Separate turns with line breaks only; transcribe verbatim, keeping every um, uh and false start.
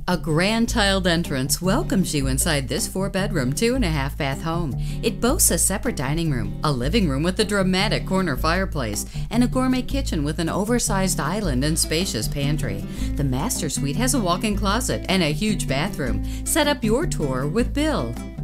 A grand tiled entrance welcomes you inside this four-bedroom, two-and-a-half bath home. It boasts a separate dining room, a living room with a dramatic corner fireplace, and a gourmet kitchen with an oversized island and spacious pantry. The master suite has a walk-in closet and a huge bathroom. Set up your tour with Bill.